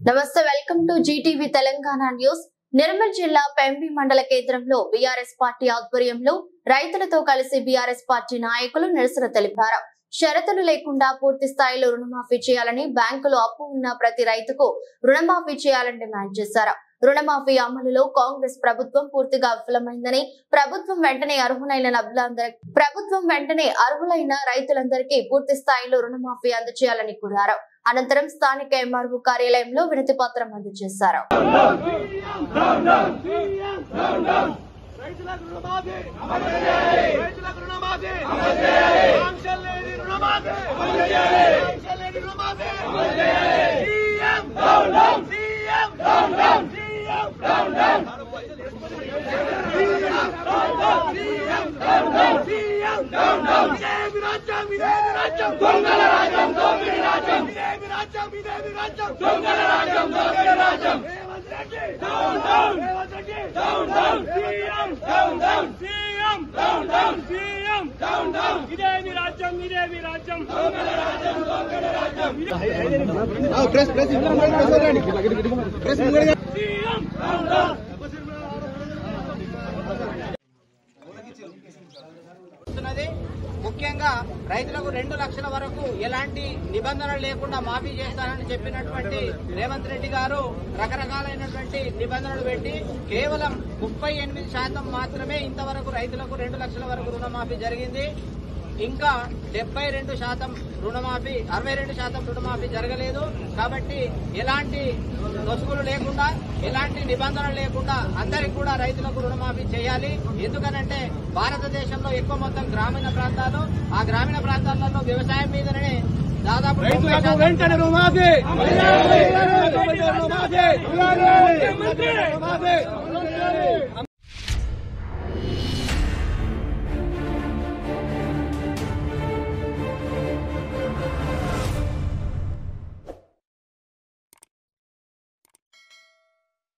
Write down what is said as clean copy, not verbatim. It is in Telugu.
నమస్తే, welcome to GTV Telangana news. Nirmal జిల్లా పెంబి మండల కేంద్రంలో బీఆర్ఎస్ పార్టీ ఆధ్వర్యంలో రైతులతో కలిసి బీఆర్ఎస్ పార్టీ నాయకులు నిరసన తెలిపారు. షరతులు లేకుండా పూర్తి స్థాయిలో రుణమాఫీ చేయాలని, బ్యాంకులో అప్పు ఉన్న ప్రతి రైతుకు రుణమాఫీ చేయాలని డిమాండ్ చేశారు. రుణమాఫీ అమలులో కాంగ్రెస్ ప్రభుత్వం పూర్తిగా విఫలమైందని, ప్రభుత్వం వెంటనే అర్హులైన రైతులందరికీ పూర్తి స్థాయిలో రుణమాఫీ అందజేయాలని కోరారు. అనంతరం స్థానిక ఎంఆర్ఓ కార్యాలయంలో వినతి పత్రం అందజేశారు. ముఖ్యంగా రైతులకు 2 లక్షల వరకు ఎలాంటి నిబంధనలు లేకుండా మాఫీ చేస్తానని చెప్పినటువంటి రేవంత్ రెడ్డి గారు రకరకాలైనటువంటి నిబంధనలు పెట్టి కేవలం 38% మాత్రమే ఇంతవరకు రైతులకు 2 లక్షల వరకు రుణమాఫీ జరిగింది. ఇంకా 72% రుణమాఫీ, 62% రుణమాఫీ జరగలేదు. కాబట్టి ఎలాంటి లొసుగులు లేకుండా, ఎలాంటి నిబంధనలు లేకుండా అందరికి కూడా రైతులకు రుణమాఫీ చేయాలి. ఎందుకనంటే భారతదేశంలో ఎక్కువ మొత్తం గ్రామీణ ప్రాంతాలు, ఆ గ్రామీణ ప్రాంతాలలో వ్యవసాయం మీదనే దాదాపు